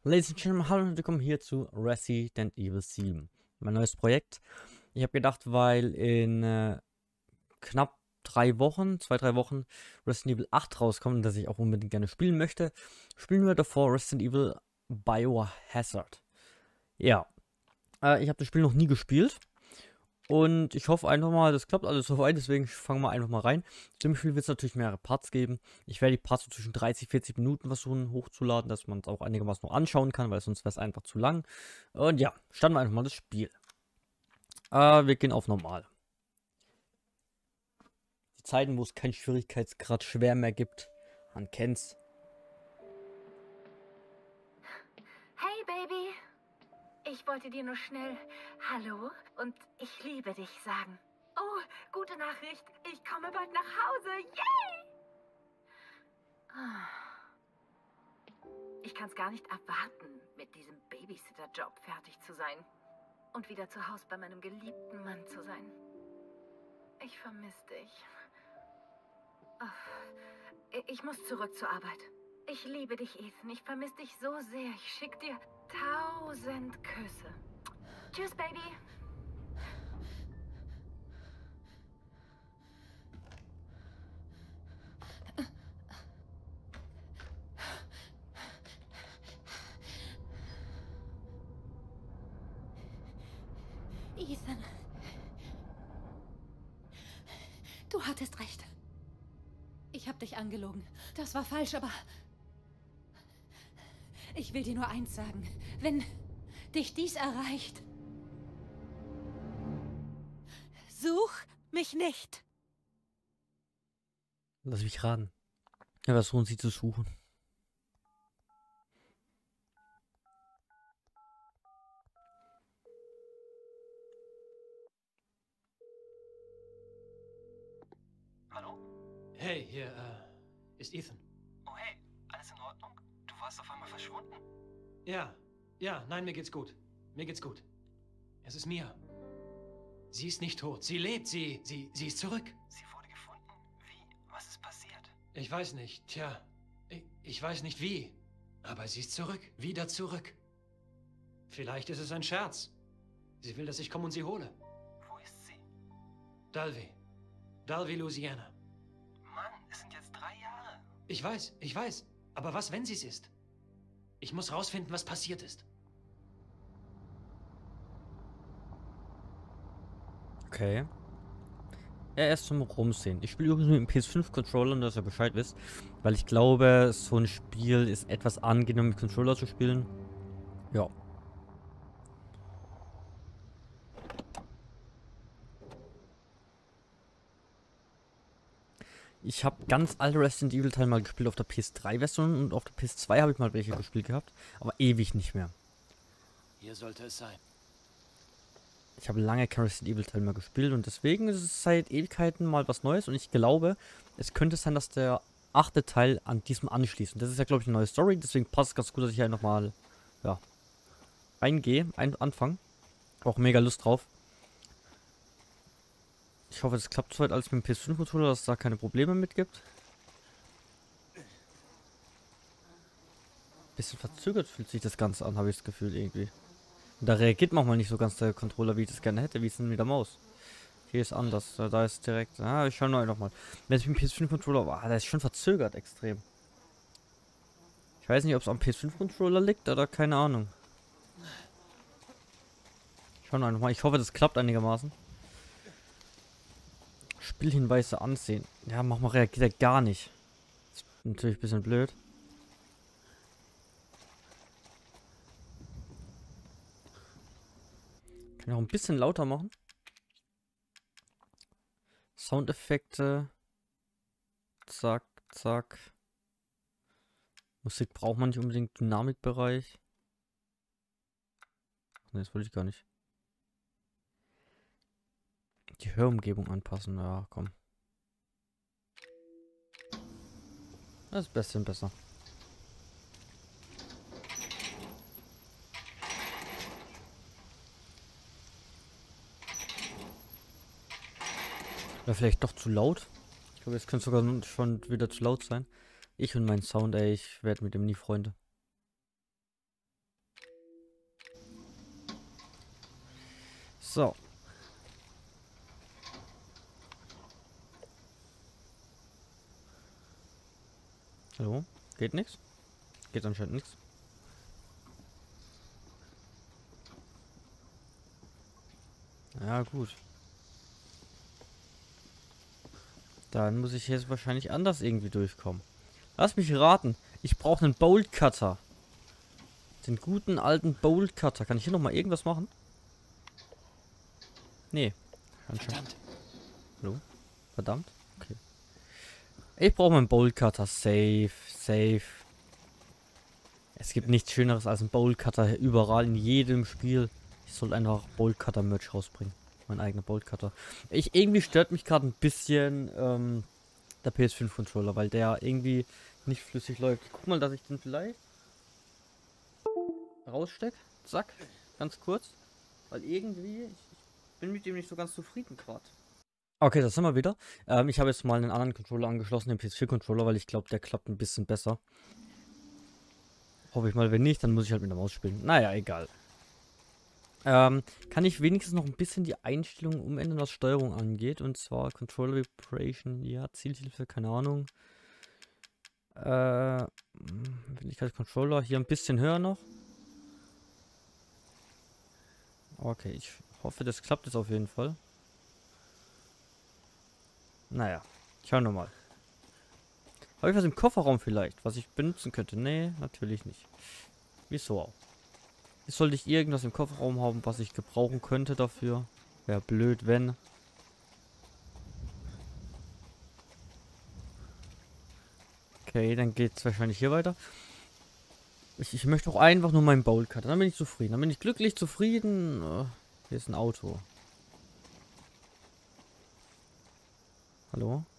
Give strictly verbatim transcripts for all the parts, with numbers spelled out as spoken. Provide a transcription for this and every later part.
Ladies and Gentlemen, hallo und willkommen hier zu Resident Evil sieben. Mein neues Projekt. Ich habe gedacht, weil in äh, knapp drei Wochen, zwei, drei Wochen Resident Evil acht rauskommt, dass ich auch unbedingt gerne spielen möchte, spielen wir davor Resident Evil Biohazard. Ja, äh, ich habe das Spiel noch nie gespielt. Und ich hoffe einfach mal, das klappt alles soweit, deswegen fangen wir einfach mal rein. Ziemlich viel wird es natürlich mehrere Parts geben. Ich werde die Parts so zwischen dreißig, vierzig Minuten versuchen hochzuladen, dass man es auch einigermaßen noch anschauen kann, weil sonst wäre es einfach zu lang. Und ja, starten wir einfach mal das Spiel. Äh, wir gehen auf normal. Die Zeiten, wo es keinen Schwierigkeitsgrad schwer mehr gibt. Man kennt's. Hey Baby, ich wollte dir nur schnell Hallo und ich liebe dich sagen. Oh, gute Nachricht, ich komme bald nach Hause. Yay! Ich kann es gar nicht erwarten, mit diesem Babysitter-Job fertig zu sein und wieder zu Hause bei meinem geliebten Mann zu sein. Ich vermisse dich. Oh, ich muss zurück zur Arbeit. Ich liebe dich, Ethan. Ich vermisse dich so sehr. Ich schicke dir tausend Küsse. Tschüss, Baby. Ethan. Du hattest recht. Ich habe dich angelogen. Das war falsch, aber... Ich will dir nur eins sagen. Wenn dich dies erreicht... Such mich nicht. Lass mich raten. Ja, versuchen sie zu suchen. Hallo? Hey, hier, äh, ist Ethan. Oh hey, alles in Ordnung? Du warst auf einmal verschwunden. Ja, ja, nein, mir geht's gut. Mir geht's gut. Es ist Mia. Sie ist nicht tot. Sie lebt. Sie, sie, sie ist zurück. Sie wurde gefunden? Wie? Was ist passiert? Ich weiß nicht. Tja, ich, ich weiß nicht wie. Aber sie ist zurück. Wieder zurück. Vielleicht ist es ein Scherz. Sie will, dass ich komme und sie hole. Wo ist sie? Dalvey. Dalvey, Louisiana. Mann, es sind jetzt drei Jahre. Ich weiß, ich weiß. Aber was, wenn sie es ist? Ich muss rausfinden, was passiert ist. Okay. Ja, erst zum Rumsehen. Ich spiele übrigens mit dem P S fünf Controller, dass ihr Bescheid wisst. Weil ich glaube, so ein Spiel ist etwas angenehmer mit Controller zu spielen. Ja. Ich habe ganz alte Resident Evil Teile mal gespielt auf der P S drei Version und auf der P S zwei habe ich mal welche gespielt gehabt. Aber ewig nicht mehr. Hier sollte es sein. Ich habe lange kein Resident Evil Teil mehr gespielt und deswegen ist es seit Ewigkeiten mal was Neues und ich glaube, es könnte sein, dass der achte Teil an diesem anschließt. Und das ist ja, glaube ich, eine neue Story, deswegen passt es ganz gut, dass ich hier nochmal, ja, reingehe, ein anfangen. Auch mega Lust drauf. Ich hoffe, es klappt soweit alles mit dem P S fünf Controller, dass es da keine Probleme mit gibt. Bisschen verzögert fühlt sich das Ganze an, habe ich das Gefühl irgendwie. Und da reagiert manchmal nicht so ganz der Controller, wie ich das gerne hätte, wie es denn mit der Maus. Hier ist anders, da, da ist direkt, ah, ich schaue nur noch mal. Wenn es mit dem P S fünf Controller war, der ist schon verzögert extrem. Ich weiß nicht, ob es am P S fünf Controller liegt oder keine Ahnung. Schauen wir einfach mal, ich hoffe, das klappt einigermaßen. Spielhinweise ansehen. Ja, manchmal reagiert er gar nicht. Das ist natürlich ein bisschen blöd. Kann ich auch ein bisschen lauter machen. Soundeffekte. Zack, zack. Musik braucht man nicht unbedingt. Dynamikbereich. Ne, das wollte ich gar nicht. Die Hörumgebung anpassen. Ja, komm. Das ist ein bisschen besser. Oder vielleicht doch zu laut. Ich glaube, jetzt könnte sogar schon wieder zu laut sein. Ich und mein Sound, ey, ich werde mit dem nie Freunde. So. Hallo? Geht nichts? Geht anscheinend nichts. Ja, gut. Dann muss ich jetzt wahrscheinlich anders irgendwie durchkommen. Lass mich raten. Ich brauche einen Bolt Cutter. Den guten alten Bolt Cutter. Kann ich hier nochmal irgendwas machen? Nee. Verdammt. Hallo? Verdammt? Okay. Ich brauche meinen Bolt Cutter. Safe. Safe. Es gibt nichts Schöneres als ein Bolt Cutter überall in jedem Spiel. Ich soll einfach Bolt Cutter Merch rausbringen. Mein eigener Bolt Cutter. Ich, irgendwie stört mich gerade ein bisschen ähm, der P S fünf Controller, weil der irgendwie nicht flüssig läuft. Ich guck mal, dass ich den vielleicht rausstecke. Zack. Ganz kurz. Weil irgendwie, ich, ich bin mit dem nicht so ganz zufrieden gerade. Okay, das sind wir wieder. Ähm, ich habe jetzt mal einen anderen Controller angeschlossen, den P S vier Controller, weil ich glaube, der klappt ein bisschen besser. Hoffe ich mal, wenn nicht, dann muss ich halt mit der Maus spielen. Naja, egal. Ähm, kann ich wenigstens noch ein bisschen die Einstellungen umändern, was Steuerung angeht. Und zwar Controller Vibration, ja, Zielhilfe, keine Ahnung. Äh, Wendigkeit Controller, hier ein bisschen höher noch. Okay, ich hoffe, das klappt jetzt auf jeden Fall. Naja, schauen wir mal. Habe ich was im Kofferraum vielleicht, was ich benutzen könnte? Nee, natürlich nicht. Wieso auch? Jetzt sollte ich irgendwas im Kofferraum haben, was ich gebrauchen könnte dafür. Wäre blöd, wenn. Okay, dann geht es wahrscheinlich hier weiter. Ich, ich möchte auch einfach nur meinen Bolt Cutter. Dann bin ich zufrieden. Dann bin ich glücklich zufrieden. Uh, hier ist ein Auto. Hallo?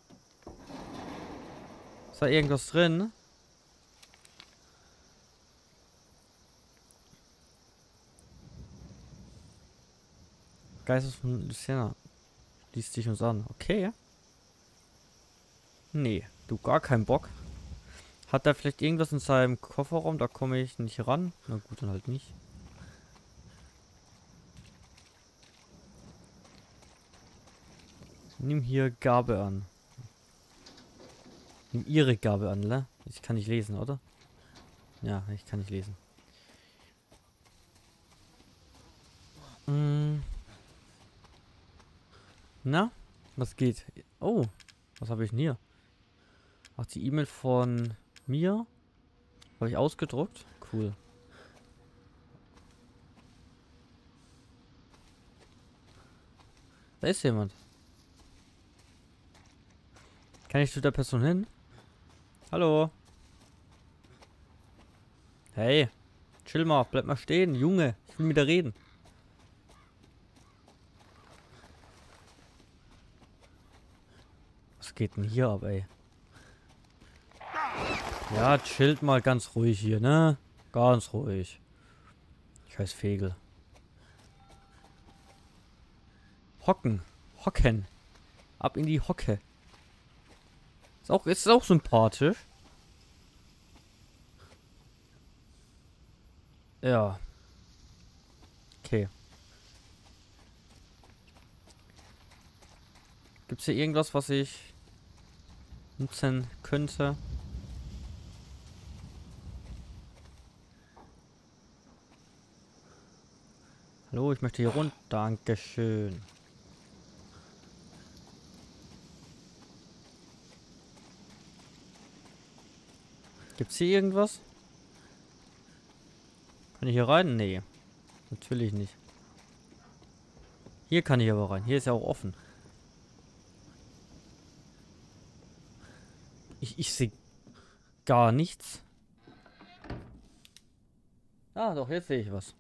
Ist da irgendwas drin? Geistes von Luciana. Liest sich uns an. Okay. Nee, du gar keinen Bock. Hat er vielleicht irgendwas in seinem Kofferraum? Da komme ich nicht ran. Na gut, dann halt nicht. Nimm hier Gabe an. Nimm ihre Gabe an, ne? Ich kann nicht lesen, oder? Ja, ich kann nicht lesen. Hm. Na? Was geht? Oh, was habe ich denn hier? Ach, die E-Mail von mir? Habe ich ausgedruckt? Cool. Da ist jemand. Kann ich zu der Person hin? Hallo? Hey. Chill mal, bleib mal stehen, Junge. Ich will mit dir reden. Was geht denn hier ab, ey? Ja, chillt mal ganz ruhig hier, ne? Ganz ruhig. Scheiß Fegel. Hocken. Hocken. Ab in die Hocke. Ist auch, ist auch sympathisch. Ja. Okay. Gibt's hier irgendwas, was ich nutzen könnte? Hallo, ich möchte hier runter. Dankeschön. Gibt's hier irgendwas? Kann ich hier rein? Nee. Natürlich nicht. Hier kann ich aber rein. Hier ist ja auch offen. Ich, ich sehe gar nichts. Ah, doch, jetzt sehe ich was.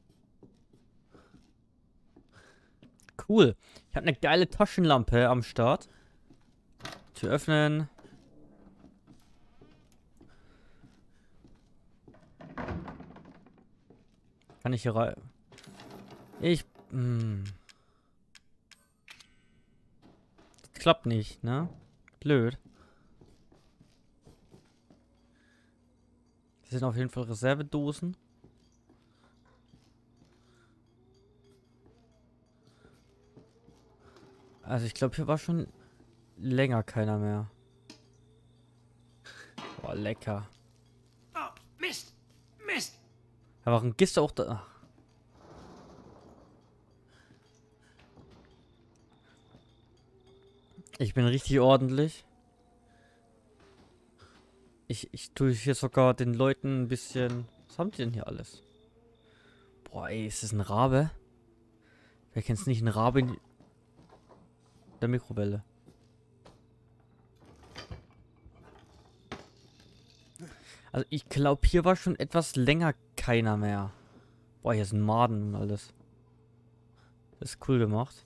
Cool. Ich habe eine geile Taschenlampe am Start. Zu öffnen. Kann ich hier rein? Ich... Mh. Das klappt nicht, ne? Blöd. Das sind auf jeden Fall Reservedosen. Also ich glaube, hier war schon länger keiner mehr. Boah, lecker. Oh, Mist! Mist! Da war ein Gister auch da. Ach. Ich bin richtig ordentlich. Ich, ich tue hier sogar den Leuten ein bisschen... Was haben die denn hier alles? Boah, ey, ist das ein Rabe? Wer kennt's nicht? Ein Rabe in der Mikrowelle. Also ich glaube, hier war schon etwas länger keiner mehr. Boah, hier sind Maden und alles. Das ist cool gemacht.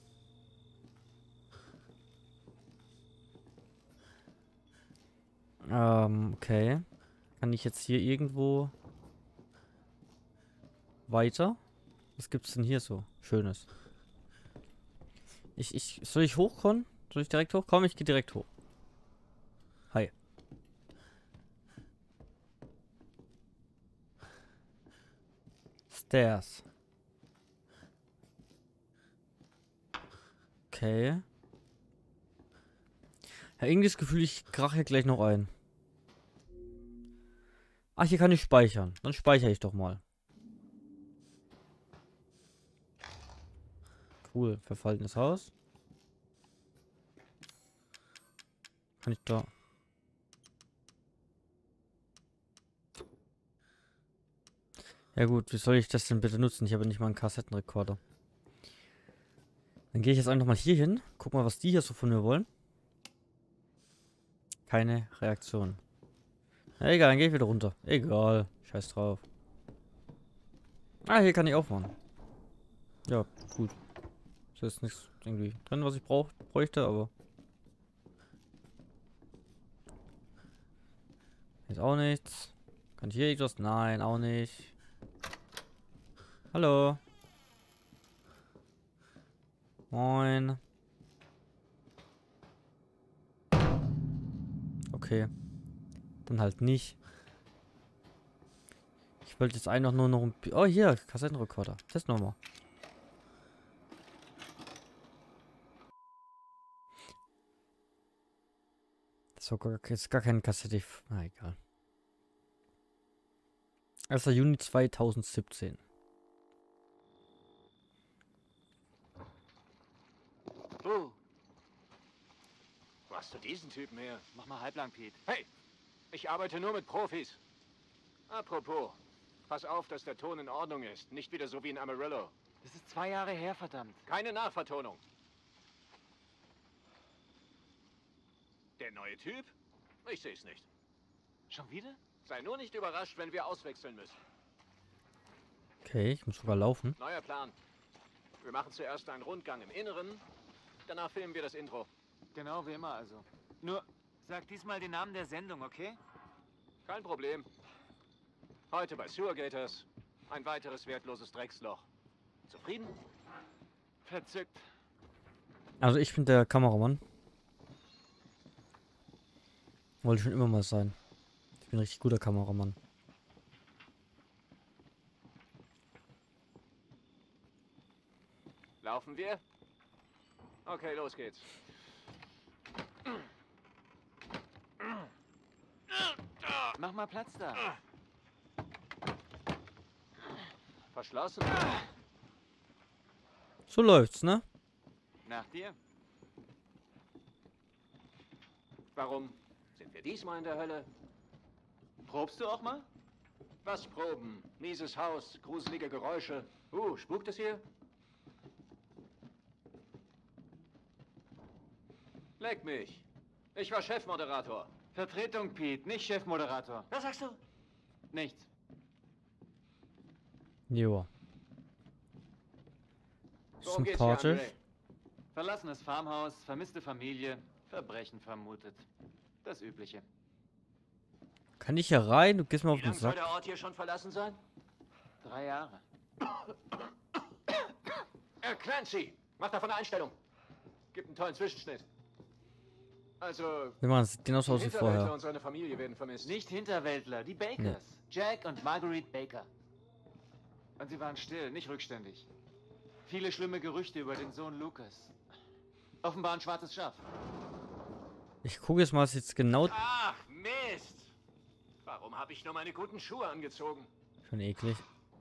Ähm, okay. Kann ich jetzt hier irgendwo weiter? Was gibt's denn hier so Schönes? Ich, ich, soll ich hochkommen? Soll ich direkt hochkommen? Ich gehe direkt hoch. Hi. Stairs. Okay. Ja, irgendwie das Gefühl, ich krache hier gleich noch ein. Ach, hier kann ich speichern. Dann speichere ich doch mal. Cool. Verfallenes Haus. Kann ich da... Ja gut, wie soll ich das denn bitte nutzen? Ich habe nicht mal einen Kassettenrekorder. Dann gehe ich jetzt einfach mal hier hin. Guck mal, was die hier so von mir wollen. Keine Reaktion. Ja, egal, dann gehe ich wieder runter. Egal. Scheiß drauf. Ah, hier kann ich aufmachen. Ja, gut. Das ist nichts irgendwie drin, was ich brauch, bräuchte, aber... Jetzt auch nichts. Kann ich hier etwas? Nein, auch nicht. Hallo. Moin. Okay. Dann halt nicht. Ich wollte jetzt einfach nur noch ein... Oh, hier, Kassettenrekorder. Test nochmal. Das war gar, ist gar keine Kassette. Na, egal. erster Juni zweitausendsiebzehn. Oh. Wo hast du diesen Typen her? Mach mal halblang, Pete. Hey, ich arbeite nur mit Profis. Apropos, pass auf, dass der Ton in Ordnung ist. Nicht wieder so wie in Amarillo. Das ist zwei Jahre her, verdammt. Keine Nachvertonung. Der neue Typ? Ich sehe es nicht. Schon wieder? Sei nur nicht überrascht, wenn wir auswechseln müssen. Okay, ich muss sogar laufen. Neuer Plan. Wir machen zuerst einen Rundgang im Inneren. Danach filmen wir das Intro. Genau, wie immer also. Nur, sag diesmal den Namen der Sendung, okay? Kein Problem. Heute bei Sewergators. Ein weiteres wertloses Drecksloch. Zufrieden? Verzückt. Also ich bin der Kameramann. Wollte schon immer mal sein. Ich bin ein richtig guter Kameramann. Laufen wir? Okay, los geht's. Mach mal Platz da. Verschlossen? So läuft's, ne? Nach dir. Warum sind wir diesmal in der Hölle? Probst du auch mal? Was proben? Mieses Haus, gruselige Geräusche. Uh, spukt es hier? Leck mich. Ich war Chefmoderator. Vertretung, Pete, nicht Chefmoderator. Was sagst du? Nichts. Joa. Worum geht's hier, Sympathisch. André? Verlassenes Farmhaus, vermisste Familie, Verbrechen vermutet. Das Übliche. Kann ich hier rein? Du gehst mir auf Wie den lange soll Sack. der Ort hier schon verlassen sein? Drei Jahre. Herr Clancy, mach davon eine Einstellung. Gibt einen tollen Zwischenschnitt. Also, Wir machen es genauso aus wie Hinterwäldler vorher. und seine Familie werden vermisst. Nicht Hinterwäldler, die Bakers. Jack und Marguerite Baker. Und sie waren still, nicht rückständig. Viele schlimme Gerüchte über den Sohn Lucas. Offenbar ein schwarzes Schaf. Ich gucke jetzt mal, was jetzt genau... Ach, Mist! Warum habe ich nur meine guten Schuhe angezogen? Schon eklig.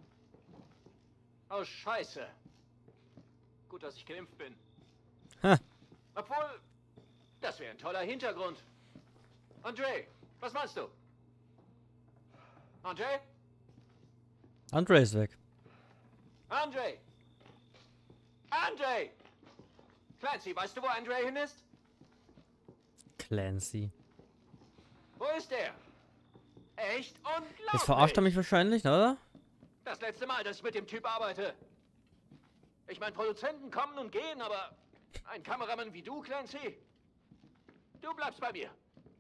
Oh, Scheiße. Gut, dass ich geimpft bin. Ha. Obwohl, das wäre ein toller Hintergrund. André, was meinst du? André? André ist weg. André! André! Clancy, weißt du, wo André hin ist? Clancy. Wo ist er? Echt unglaublich! Jetzt verarscht er mich wahrscheinlich, oder? Das letzte Mal, dass ich mit dem Typ arbeite. Ich meine, Produzenten kommen und gehen, aber ein Kameramann wie du, Clancy, du bleibst bei mir.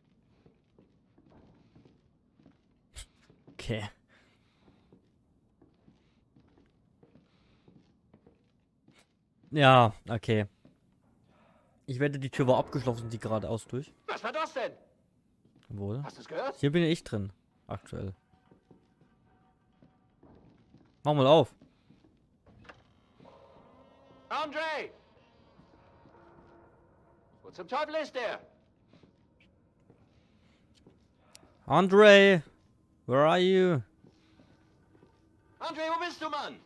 Okay. Ja, okay. Ich wette, die Tür war abgeschlossen, die geradeaus durch. Was war das denn? Wohl. Hast du es gehört? Hier bin ich drin. Aktuell. Mach mal auf. André! Wo zum Teufel ist der? André! Where are you? André, wo bist du, Mann?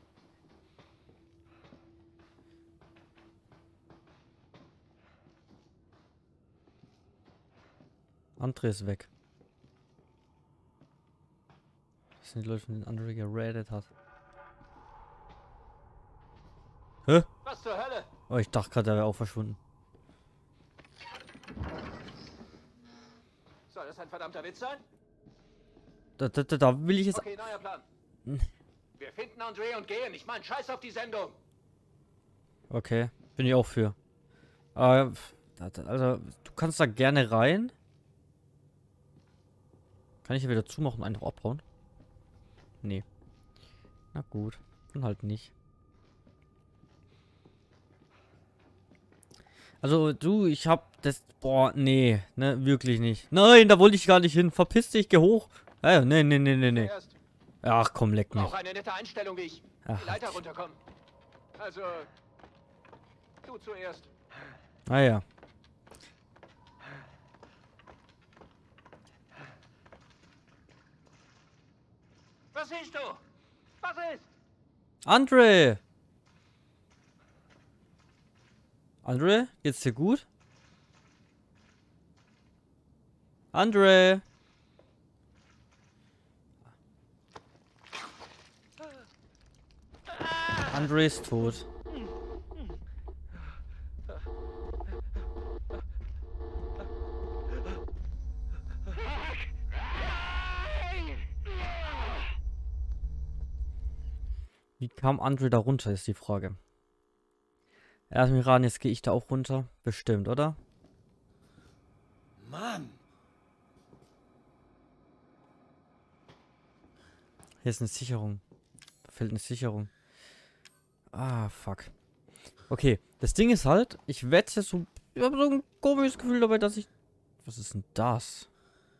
André ist weg. Das sind die Leute, von denen André geradet hat. Hä? Was zur Hölle? Oh, ich dachte gerade, er wäre auch verschwunden. Soll das ein verdammter Witz sein? Da, da, da, da will ich jetzt... Okay, neuer Plan. Wir finden André und gehen. Ich meine, scheiß auf die Sendung. Okay, bin ich auch für. Aber, also, du kannst da gerne rein. Kann ich hier wieder zumachen und einfach abhauen? Nee. Na gut, dann halt nicht. Also, du, ich hab das... Boah, nee, ne, wirklich nicht. Nein, da wollte ich gar nicht hin. Verpiss dich, geh hoch. Äh, nee, nee, nee, nee, nee. Zuerst. Ach komm, leck mich. Auch eine nette Einstellung, wie ich Ach. die Leiter runterkomme. Also, du zuerst. Ah ja. Was siehst du? Was ist? André! André, geht's dir gut? André! André ist tot. Wie kam André da runter, ist die Frage. Erst mich ran, jetzt gehe ich da auch runter. Bestimmt, oder? Mann! Hier ist eine Sicherung. Da fehlt eine Sicherung. Ah, fuck. Okay, das Ding ist halt, ich wette so... Ich habe so ein komisches Gefühl dabei, dass ich... Was ist denn das?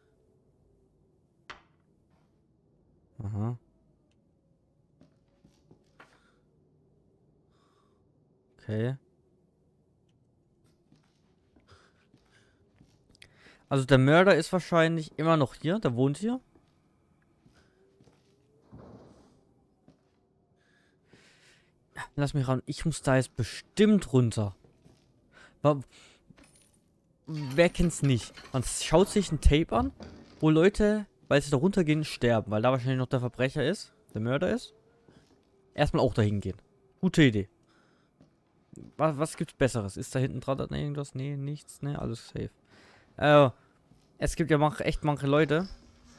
Aha. Okay. Also der Mörder ist wahrscheinlich immer noch hier. Der wohnt hier. Lass mich ran. Ich muss da jetzt bestimmt runter. Wa- Wer kennt's nicht? Man schaut sich ein Tape an, wo Leute, weil sie da runtergehen, sterben. Weil da wahrscheinlich noch der Verbrecher ist. Der Mörder ist. Erstmal auch dahin gehen. Gute Idee. Was, was gibt's Besseres? Ist da hinten dran nee, irgendwas? Nee, nichts. Nee, alles safe. Äh, es gibt ja manch, echt manche Leute.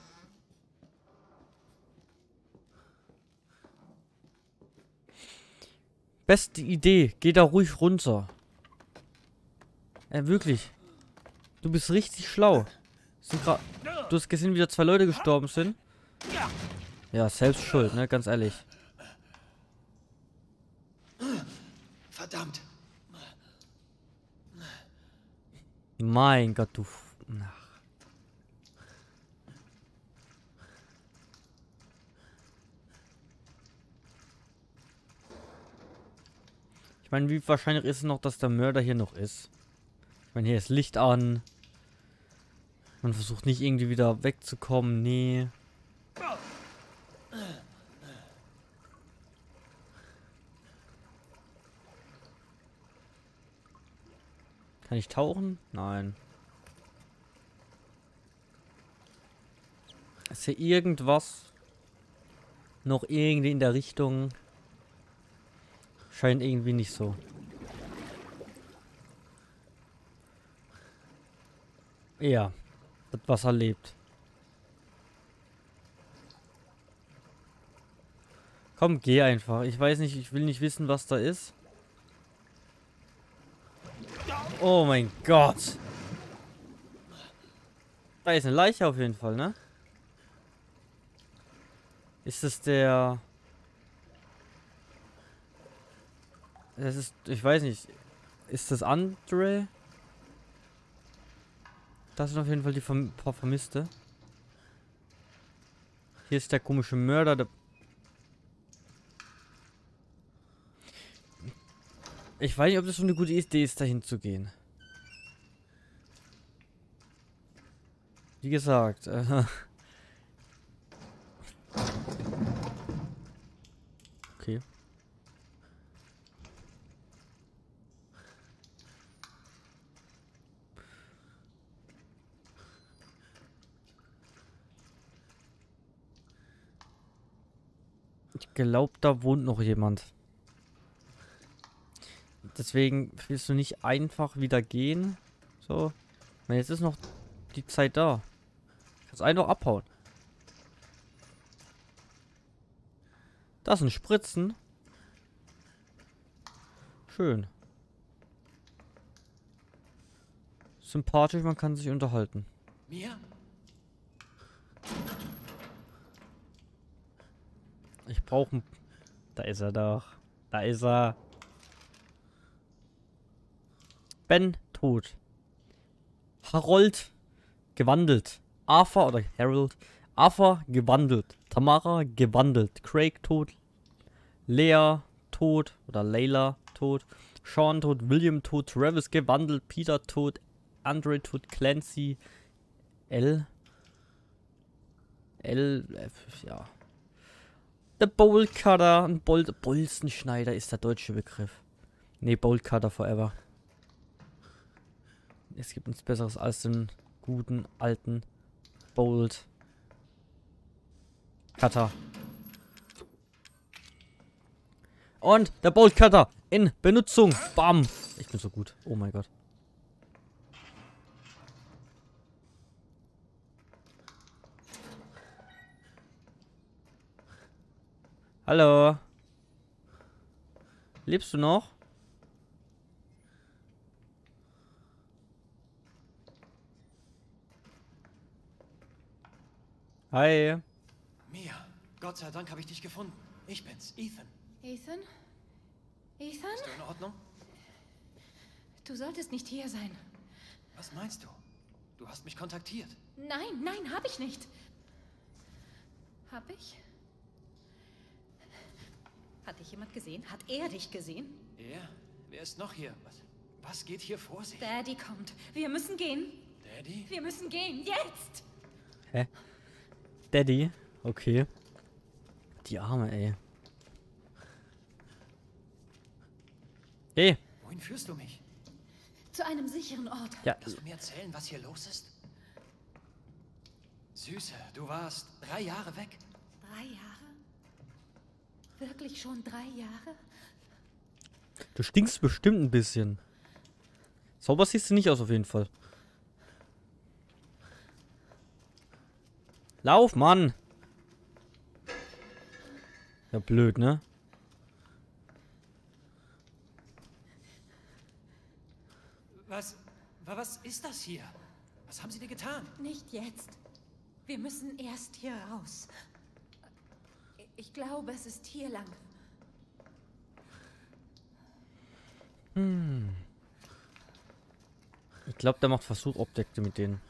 Beste Idee. Geh da ruhig runter. Äh, wirklich. Du bist richtig schlau. Sind grad, du hast gesehen, wie da zwei Leute gestorben sind? Ja, selbst schuld, ne? Ganz ehrlich. Verdammt! Mein Gott, du... F- Ach. Ich meine, wie wahrscheinlich ist es noch, dass der Mörder hier noch ist? meine, hier ist Licht an. Man versucht nicht irgendwie wieder wegzukommen. Nee. Kann ich tauchen? Nein. Ist hier irgendwas? Noch irgendwie in der Richtung? Scheint irgendwie nicht so. Ja, das Wasser lebt. Komm, geh einfach. Ich weiß nicht, ich will nicht wissen, was da ist. Oh mein Gott. Da ist eine Leiche auf jeden Fall, ne? Ist es der... Das ist... Ich weiß nicht. Ist das Andre? Das sind auf jeden Fall die Verm paar Vermisste. Hier ist der komische Mörder. Der ich weiß nicht, ob das so eine gute Idee ist, dahin zu gehen. Wie gesagt, äh okay. Ich glaube, da wohnt noch jemand. Deswegen willst du nicht einfach wieder gehen. So. Ich meine, jetzt ist noch die Zeit da. Kannst einfach abhauen. Das sind Spritzen. Schön. Sympathisch, man kann sich unterhalten. Mia? Ich brauche einen... Da ist er doch. Da ist er. Ben tot. Harold gewandelt. Arthur oder Harold. Arthur gewandelt. Tamara gewandelt. Craig tot. Lea tot. Oder Layla tot. Sean tot. William tot. Travis gewandelt. Peter tot. Andre tot. Clancy. L. L. F, ja. Der Bowl Cutter. Ein Bol Bolzenschneider ist der deutsche Begriff. Nee, Bowl Cutter forever. Es gibt nichts Besseres als den guten, alten Bolt Cutter. Und der Bolt Cutter in Benutzung. Bam. Ich bin so gut. Oh mein Gott. Hallo. Lebst du noch? Hi. Mia, Gott sei Dank habe ich dich gefunden. Ich bin's, Ethan. Ethan? Ethan? Bist du in Ordnung? Du solltest nicht hier sein. Was meinst du? Du hast mich kontaktiert. Nein, nein, hab ich nicht. Hab ich? Hat dich jemand gesehen? Hat er dich gesehen? Er? Wer ist noch hier? Was, was geht hier vor sich? Daddy kommt. Wir müssen gehen. Daddy? Wir müssen gehen. Jetzt! Hä? Daddy? Okay. Die Arme, ey. Hey. Wohin führst du mich? Zu einem sicheren Ort. Ja. Kannst du mir erzählen, was hier los ist? Süße, du warst drei Jahre weg. Drei Jahre? Wirklich schon drei Jahre? Du stinkst bestimmt ein bisschen. Sauber siehst du nicht aus, auf jeden Fall. Lauf, Mann! Ja, blöd, ne? Was, was ist das hier? Was haben sie dir getan? Nicht jetzt. Wir müssen erst hier raus. Ich glaube, es ist hier lang. Hm. Ich glaube, der macht Versuchsobjekte mit denen.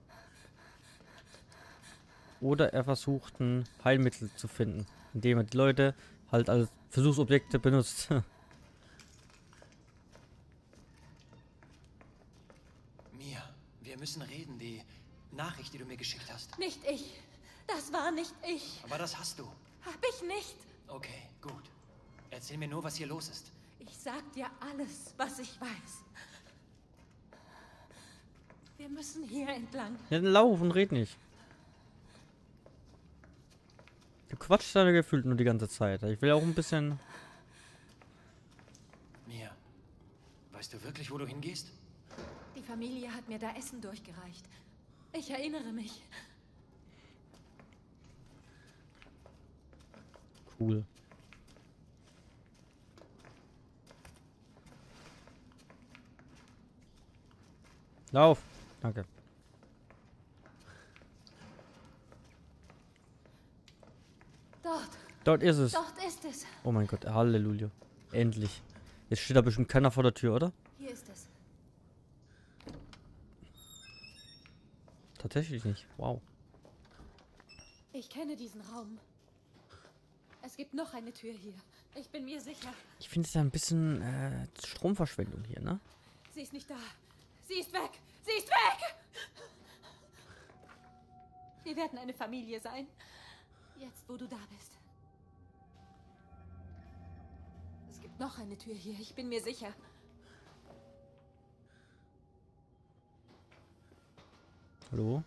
Oder er versucht, ein Heilmittel zu finden, indem er die Leute halt als Versuchsobjekte benutzt. müssen reden, die Nachricht, die du mir geschickt hast. Nicht ich. Das war nicht ich. Aber das hast du. Hab ich nicht. Okay, gut. Erzähl mir nur, was hier los ist. Ich sag dir alles, was ich weiß. Wir müssen hier entlang. Ja, dann lauf und red nicht. Du quatschst da gefühlt nur die ganze Zeit. Ich will auch ein bisschen... Mia, weißt du wirklich, wo du hingehst? Die Familie hat mir da Essen durchgereicht. Ich erinnere mich. Cool. Lauf. Danke. Dort. Dort ist es. Dort ist es. Oh mein Gott, Halleluja. Endlich. Jetzt steht da bestimmt keiner vor der Tür, oder? Hier ist es. Tatsächlich nicht. Wow. Ich kenne diesen Raum. Es gibt noch eine Tür hier. Ich bin mir sicher. Ich finde es ja ein bisschen äh, Stromverschwendung hier, ne? Sie ist nicht da. Sie ist weg. Sie ist weg. Wir werden eine Familie sein. Jetzt, wo du da bist. Es gibt noch eine Tür hier. Ich bin mir sicher. Hallo?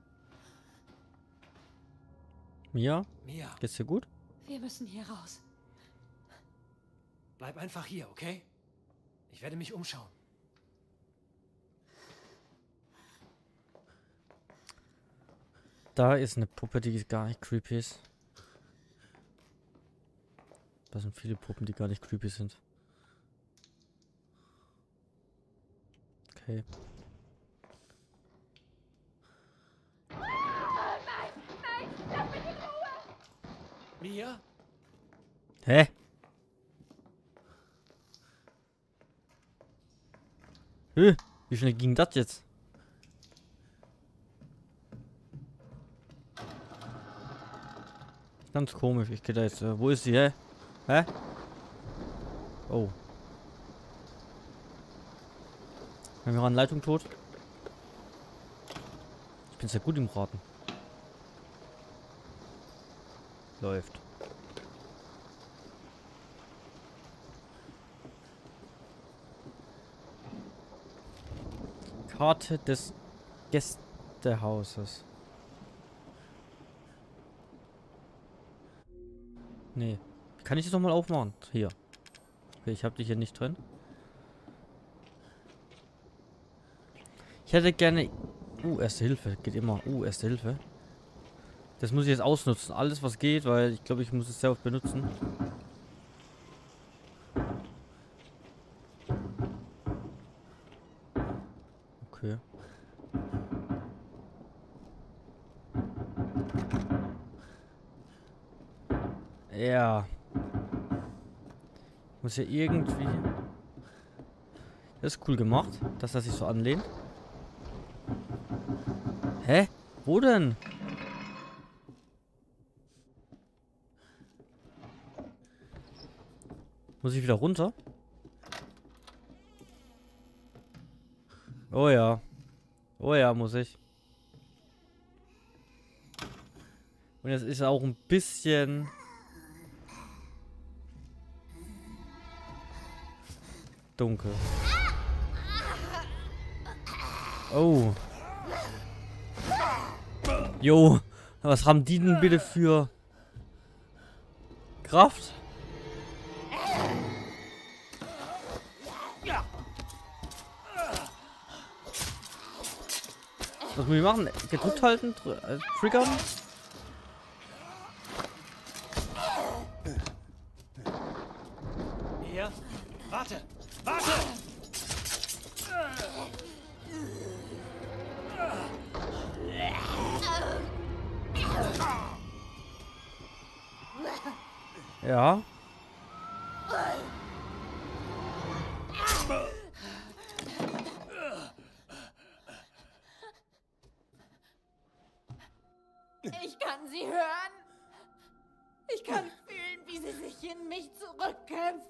Mia? Mia, Geht's dir gut? Wir müssen hier raus. bleib einfach hier, okay? Ich werde mich umschauen. Da ist eine Puppe, die gar nicht creepy ist. Da sind viele Puppen, die gar nicht creepy sind. Okay. Mia? Hä? Hä? Wie schnell ging das jetzt? Ganz komisch. Ich gehe da jetzt. Äh, wo ist sie, hä? Hä? Oh. Haben wir gerade eine Leitung tot? Ich bin sehr gut im Raten. Läuft. Karte des Gästehauses. Nee. Kann ich das nochmal aufmachen? Hier. Okay, ich habe die hier nicht drin. Ich hätte gerne... Uh, Erste Hilfe. Geht immer. Uh, Erste Hilfe. Das muss ich jetzt ausnutzen. Alles, was geht, weil ich glaube, ich muss es sehr oft benutzen. Okay. Ja. Muss ja irgendwie... Das ist cool gemacht, dass er sich so anlehnt. Hä? Wo denn? Muss ich wieder runter? Oh ja. Oh ja, muss ich. Und jetzt ist er auch ein bisschen... dunkel. Oh. Jo. Was haben die denn bitte für Kraft? Was muss ich machen? Gedrückt halten? Tr äh, triggern? Mia? Warte! Warte! Ja. Ich kann sie hören. Ich kann fühlen, wie sie sich in mich zurückkämpft.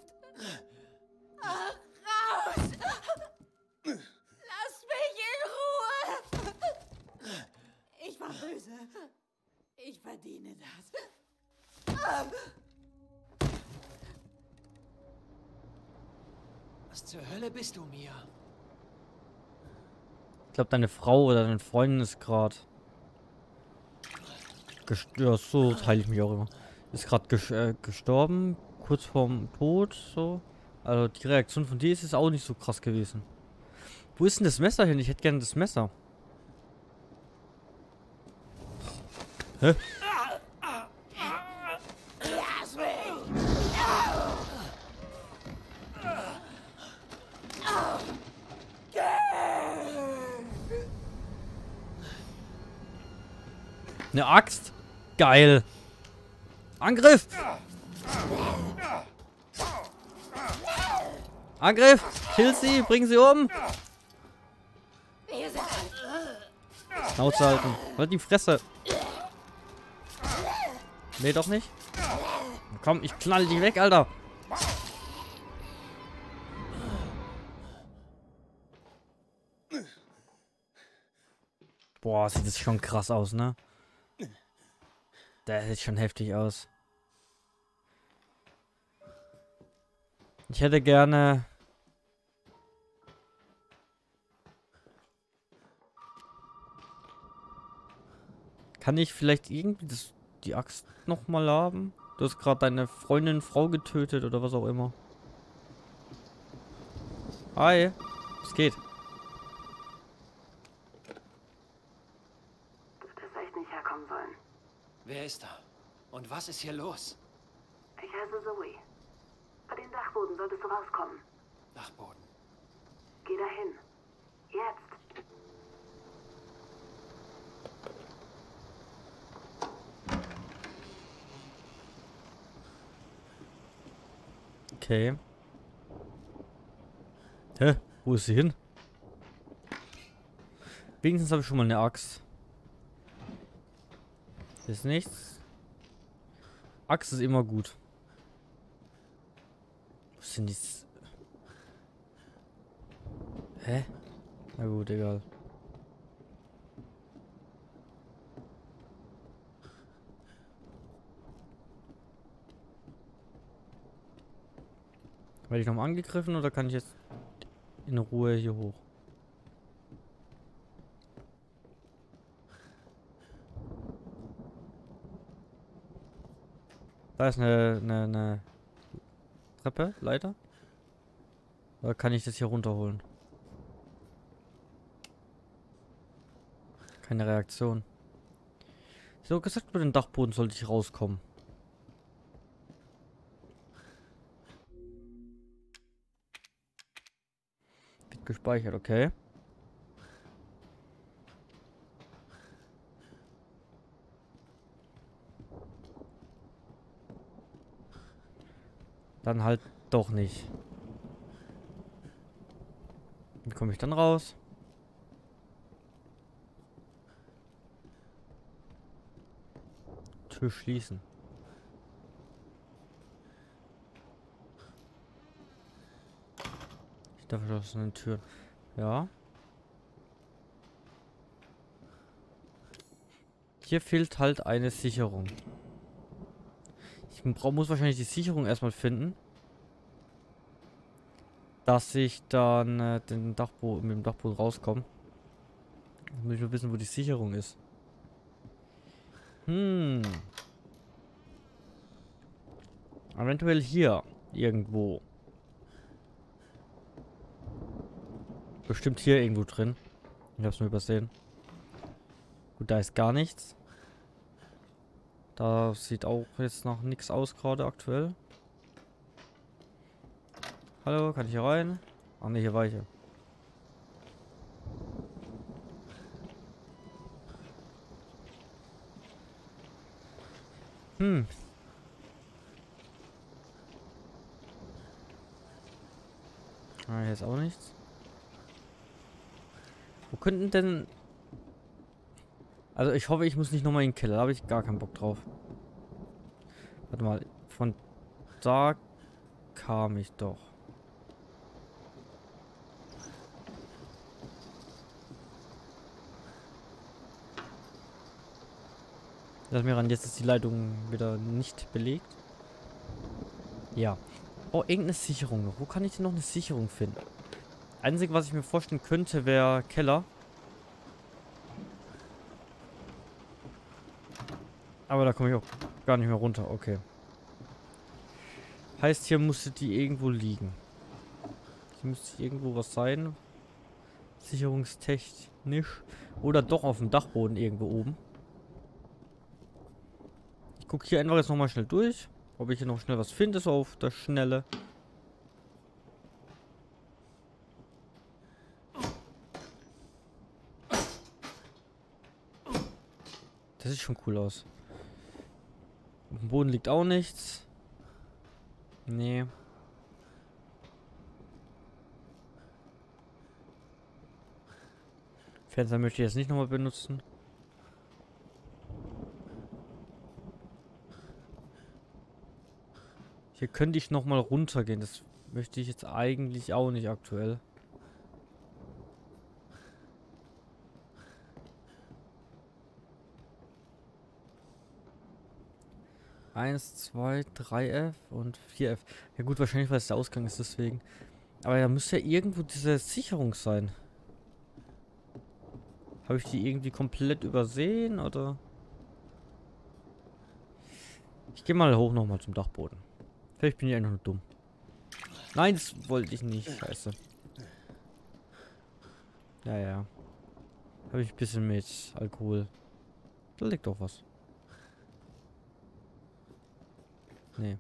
Ach, raus! Lass mich in Ruhe! Was zur Hölle bist du, Mia? Ich glaube, deine Frau oder deine Freundin ist gerade... Ja, so teile ich mich auch immer. Ist gerade ges äh, gestorben, kurz vorm Tod, so. Also die Reaktion von dir ist jetzt auch nicht so krass gewesen. Wo ist denn das Messer hin? Ich hätte gerne das Messer. Hä? Eine Axt? Geil. Angriff! Angriff! Kill sie! Bring sie um! Schnauze halten. Halt die Fresse. Nee, doch nicht. Komm, ich knall die weg, Alter. Boah, sieht das schon krass aus, ne? Der sieht schon heftig aus. Ich hätte gerne... Kann ich vielleicht irgendwie das, die Axt nochmal haben? Du hast gerade deine Freundin, Frau getötet oder was auch immer. Hi. Was geht? Du hättest echt nicht herkommen sollen. Wer ist da? Und was ist hier los? Ich heiße Zoe. Bei den Dachboden solltest du rauskommen. Dachboden. Geh dahin. Jetzt. Okay. Hä? Wo ist sie hin? Wenigstens habe ich schon mal eine Axt. Ist nichts. Axt ist immer gut. Was sind die? Hä? Na gut, egal. Werde ich noch mal angegriffen oder kann ich jetzt in Ruhe hier hoch? Da ist eine, eine, eine Treppe, Leiter. Oder kann ich das hier runterholen? Keine Reaktion. So gesagt, über den Dachboden sollte ich rauskommen. Wird gespeichert, okay. Dann halt doch nicht. Wie komme ich dann raus? Tür schließen. Hinter verschlossenen Türen. Ja. Hier fehlt halt eine Sicherung. Ich brauch, muss wahrscheinlich die Sicherung erstmal finden. Dass ich dann äh, den Dachboden, mit dem Dachboden rauskomme. Jetzt muss ich nur wissen, wo die Sicherung ist. Hm. Eventuell hier. Irgendwo. Bestimmt hier irgendwo drin. Ich hab's nur übersehen. Gut, da ist gar nichts. Da sieht auch jetzt noch nichts aus gerade aktuell. Hallo, kann ich hier rein? Ach ne, hier war ich ja. Hm. Ah, hier ist auch nichts. Wo könnten denn... Also ich hoffe, ich muss nicht nochmal in den Keller. Da habe ich gar keinen Bock drauf. Warte mal. Von da kam ich doch. Lass mir ran. Jetzt ist die Leitung wieder nicht belegt. Ja. Oh, irgendeine Sicherung noch. Wo kann ich denn noch eine Sicherung finden? Einzige, was ich mir vorstellen könnte, wäre Keller. Aber da komme ich auch gar nicht mehr runter. Okay. Heißt, hier musste die irgendwo liegen. Hier müsste irgendwo was sein. Sicherungstechnisch. Oder doch auf dem Dachboden irgendwo oben. Ich gucke hier einfach jetzt nochmal schnell durch. Ob ich hier noch schnell was finde, so auf der Schnelle. Das sieht schon cool aus. Auf dem Boden liegt auch nichts. Nee. Fenster möchte ich jetzt nicht nochmal benutzen. Hier könnte ich nochmal runtergehen. Das möchte ich jetzt eigentlich auch nicht aktuell. eins, zwei, drei F und vier F. Ja gut, wahrscheinlich, weil es der Ausgang ist, deswegen. Aber da müsste ja irgendwo diese Sicherung sein. Habe ich die irgendwie komplett übersehen, oder? Ich gehe mal hoch nochmal zum Dachboden. Vielleicht bin ich einfach nur dumm. Nein, das wollte ich nicht. Scheiße. Ja, ja. Habe ich ein bisschen mit Alkohol. Da liegt doch was. Nee.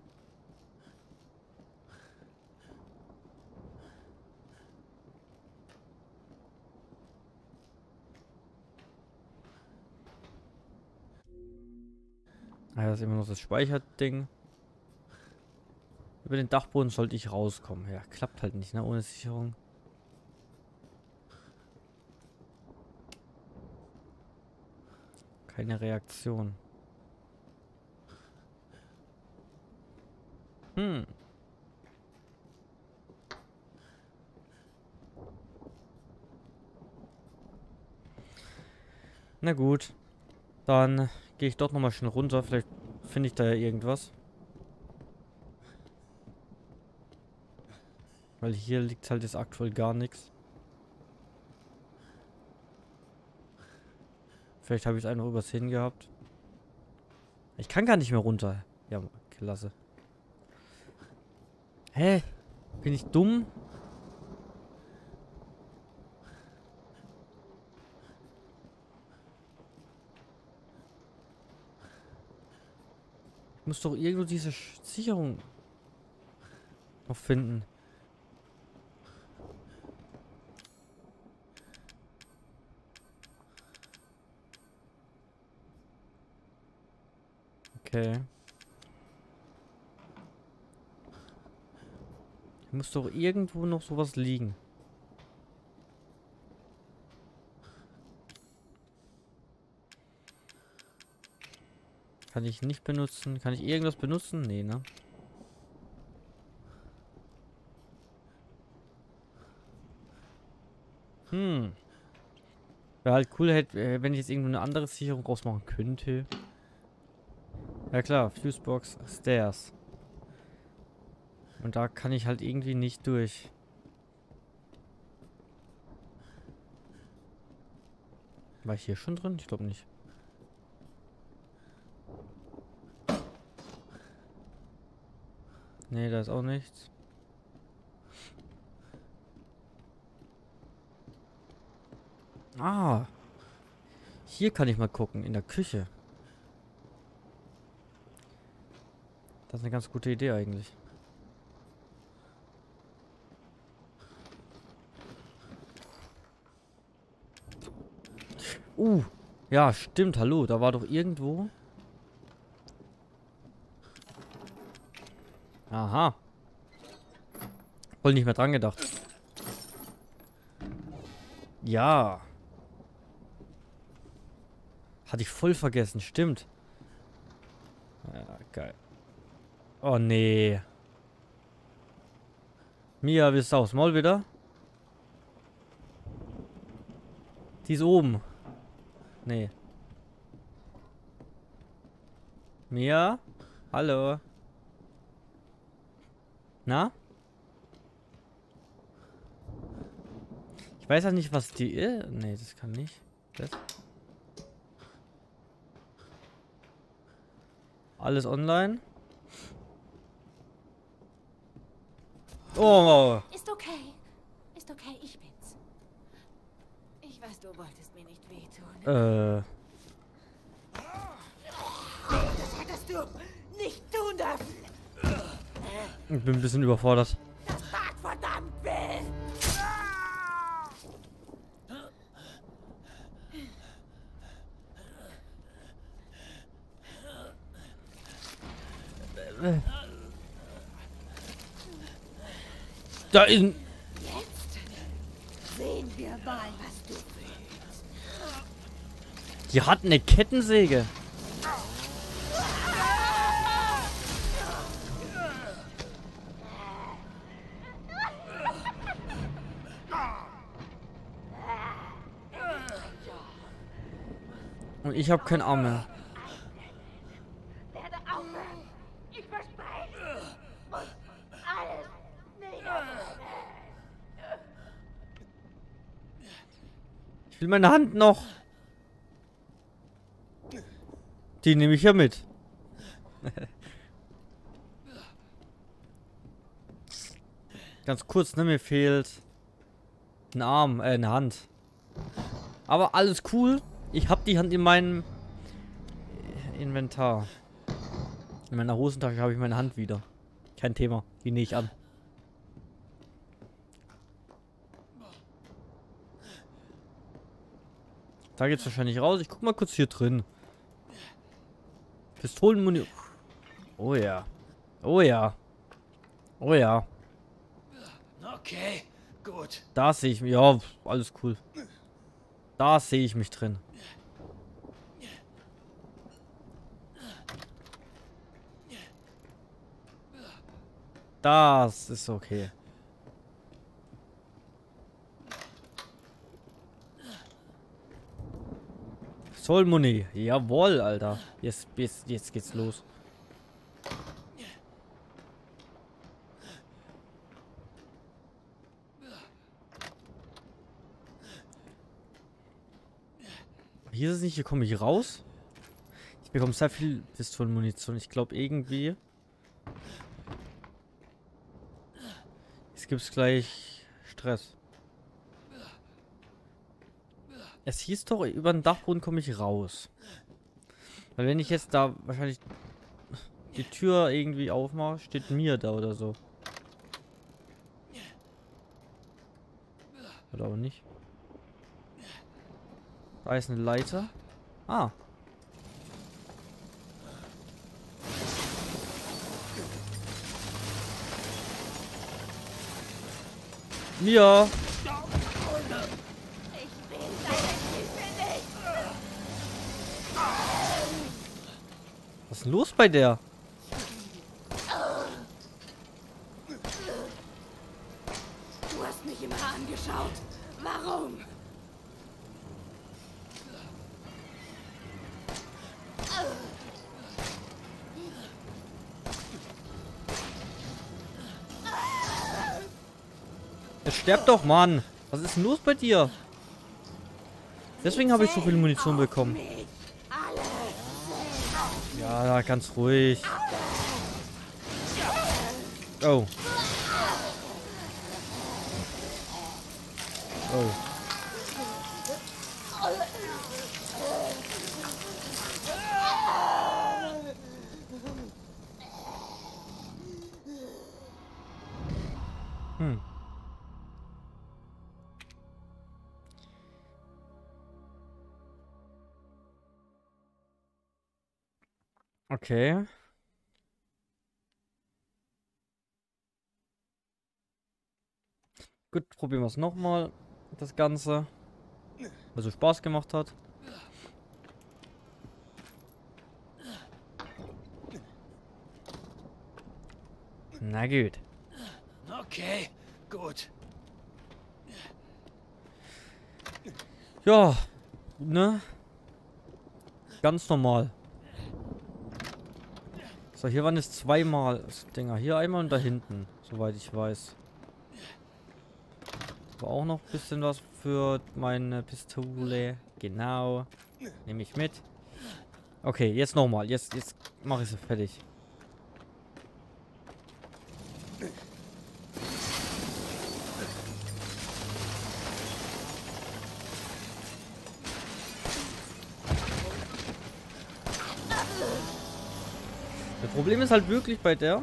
Ah, das ist immer noch das Speicherding. Über den Dachboden sollte ich rauskommen. Ja, klappt halt nicht, ne? Ohne Sicherung. Keine Reaktion. Hm. Na gut. Dann gehe ich dort nochmal schnell runter. Vielleicht finde ich da ja irgendwas. Weil hier liegt halt jetzt aktuell gar nichts. Vielleicht habe ich es einfach übersehen gehabt. Ich kann gar nicht mehr runter. Ja, klasse. Hä? Bin ich dumm? Ich muss doch irgendwo diese Sch- Sicherung noch finden. Okay. Hier muss doch irgendwo noch sowas liegen. Kann ich nicht benutzen. Kann ich irgendwas benutzen? Nee, ne? Hm. Wäre halt cool, hätte, wenn ich jetzt irgendwo eine andere Sicherung rausmachen könnte. Ja klar, Fusebox, Stairs. Und da kann ich halt irgendwie nicht durch. War ich hier schon drin? Ich glaube nicht. Nee, da ist auch nichts. Ah. Hier kann ich mal gucken, in der Küche. Das ist eine ganz gute Idee eigentlich. Uh, ja, stimmt, hallo, da war doch irgendwo... Aha. Voll nicht mehr dran gedacht. Ja. Hatte ich voll vergessen, stimmt. Ja, geil. Oh, nee. Mia, wie ist aufs Maul wieder? Die ist oben. Nee. Mia? Hallo? Na? Ich weiß ja nicht, was die ist. Nee, das kann nicht. Das. Alles online. Oh. Ist okay. Ist okay, ich bin's. Ich weiß, du wolltest mir nicht wehtun. Äh. Das hättest du nicht tun dürfen. Ich bin ein bisschen überfordert. Das tat verdammt weh. Da ist. Jetzt sehen wir mal, was du willst. Die hat eine Kettensäge. Und ich habe keinen Arm mehr. Werde aufhören. Ich verspreche. Und alles niederbrennen. Ich will meine Hand noch. Die nehme ich ja mit. Ganz kurz, ne? Mir fehlt ein Arm, äh, eine Hand. Aber alles cool. Ich habe die Hand in meinem Inventar. In meiner Hosentasche habe ich meine Hand wieder. Kein Thema. Die nehme ich an. Da geht's wahrscheinlich raus. Ich guck mal kurz hier drin. Pistolenmunition. Oh ja. Oh ja. Oh ja. Okay, gut. Da sehe ich mich. Ja, alles cool. Da sehe ich mich drin. Das ist okay. Solmuni. Jawohl, Alter. Jetzt, jetzt, jetzt geht's los. Hier ist es nicht, hier komme ich raus. Ich bekomme sehr viel Pistolenmunition. Ich glaube irgendwie. Jetzt gibt es gleich Stress. Es hieß doch, über den Dachboden komme ich raus. Weil wenn ich jetzt da wahrscheinlich die Tür irgendwie aufmache, steht mir da oder so. Oder aber nicht. Da ist eine Leiter. Ah. Mia. Was ist denn los bei der? Du hast mich immer angeschaut. Warum? Jetzt sterb doch, Mann. Was ist denn los bei dir? Deswegen habe ich so viel Munition bekommen. Ja, ganz ruhig. Oh. Oh. Hm. Okay. Gut, probieren wir es nochmal. Das Ganze. Weil so Spaß gemacht hat. Na gut. Okay, gut. Ja, ne? Ganz normal. Das So, hier waren es zweimal Dinger. Hier einmal und da hinten, soweit ich weiß. Aber auch noch ein bisschen was für meine Pistole. Genau. Nehme ich mit. Okay, jetzt nochmal. Jetzt, jetzt mache ich sie fertig. Das Problem ist halt wirklich bei der.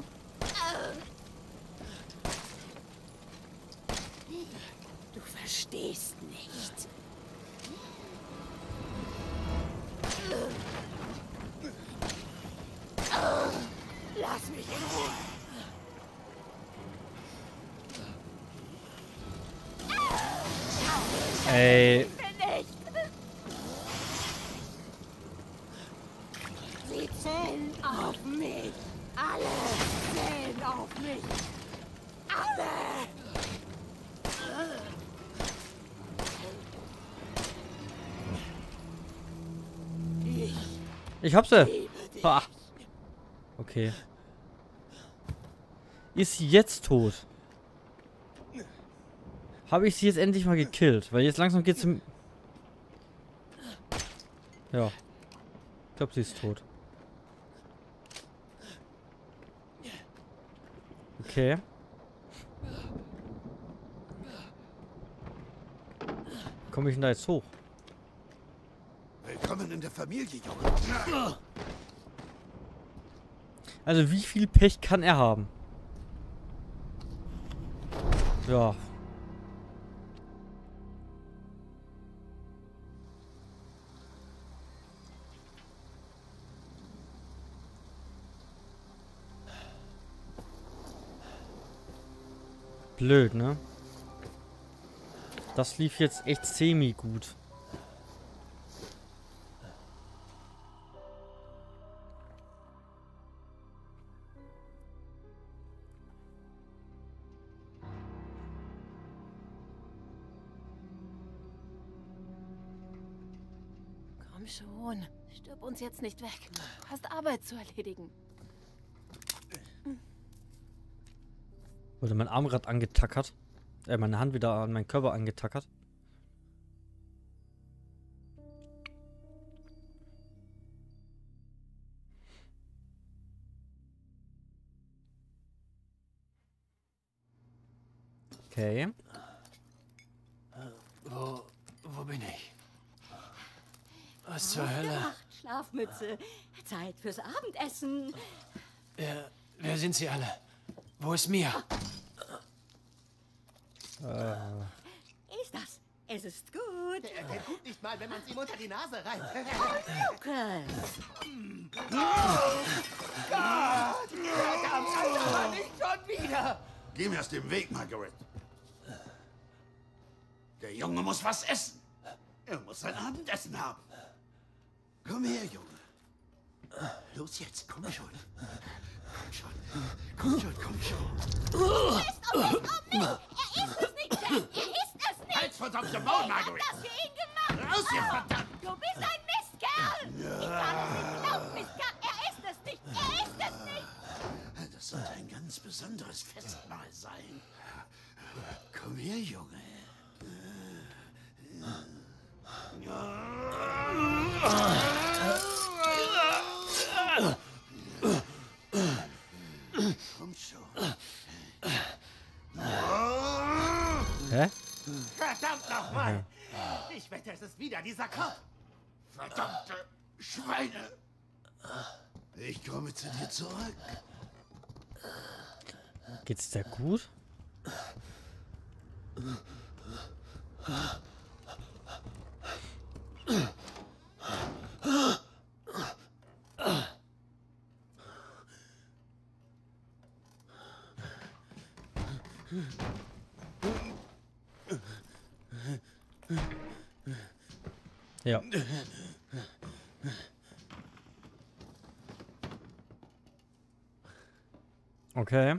Du verstehst nicht. Lass mich in Ruhe. Ey. Sie zählen auf mich. Alle zählen auf mich. Alle. Ich hab sie. Ah. Okay. Ist sie jetzt tot? Habe ich sie jetzt endlich mal gekillt? Weil jetzt langsam geht's im... Ja. Ich glaube, sie ist tot. Okay. Komme ich denn da jetzt hoch? Willkommen in der Familie, Junge. Also wie viel Pech kann er haben? Ja. Blöd, ne? Das lief jetzt echt semi gut. Komm schon. Stirb uns jetzt nicht weg. Du hast Arbeit zu erledigen. Wurde mein Arm gerade angetackert. Äh, meine Hand wieder an meinen Körper angetackert. Okay. Wo, wo bin ich? Was zur Hölle? Schlafmütze. Zeit fürs Abendessen. Wer, wer sind Sie alle? Wo ist Mia? Äh. Ist das? Es ist gut. Er kennt gut nicht mal, wenn man es ihm unter die Nase reibt. Lukas. Gott! Verdammt, Alter, nicht schon wieder! Geh mir aus dem Weg, Margaret. Der Junge muss was essen. Er muss sein Abendessen haben. Komm her, Junge. Los jetzt, komm schon. Komm schon. Komm schon, komm schon. Er ist auf mich, auf mich. Er ist es nicht, Jack. Er ist es nicht. Halt's verdammte Maul, Margaret. Ich hab das für ihn gemacht. Raus hier, verdammt. Du bist ein Mistkerl. Ich kann es nicht glauben, Mistkerl. Er ist es nicht. Er ist es nicht. Das sollte ein ganz besonderes Festmahl sein. Komm her, Junge. Komm schon. Hä? Verdammt nochmal! Ich wette, es ist wieder dieser Kopf. Verdammte Schweine. Ich komme zu dir zurück. Geht's dir gut? Ja. Okay.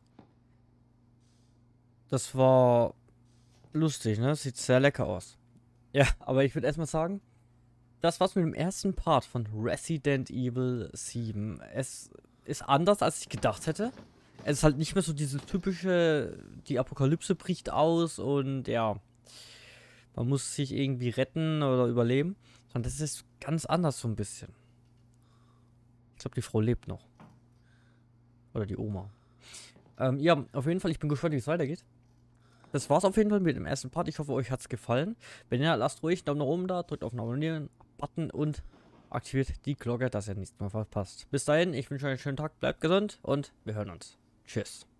Das war lustig, ne? Sieht sehr lecker aus. Ja, aber ich würde erstmal sagen, das war's mit dem ersten Part von Resident Evil sieben. Es ist anders, als ich gedacht hätte. Es ist halt nicht mehr so dieses typische, die Apokalypse bricht aus und ja, man muss sich irgendwie retten oder überleben. Sondern das ist ganz anders so ein bisschen. Ich glaube, die Frau lebt noch. Oder die Oma. Ähm, ja, auf jeden Fall, ich bin gespannt, wie es weitergeht. Das war's auf jeden Fall mit dem ersten Part. Ich hoffe, euch hat's gefallen. Wenn ja, lasst ruhig einen Daumen nach oben da, drückt auf den Abonnieren-Button und aktiviert die Glocke, dass ihr nichts mehr verpasst. Bis dahin, ich wünsche euch einen schönen Tag, bleibt gesund und wir hören uns. Tschüss.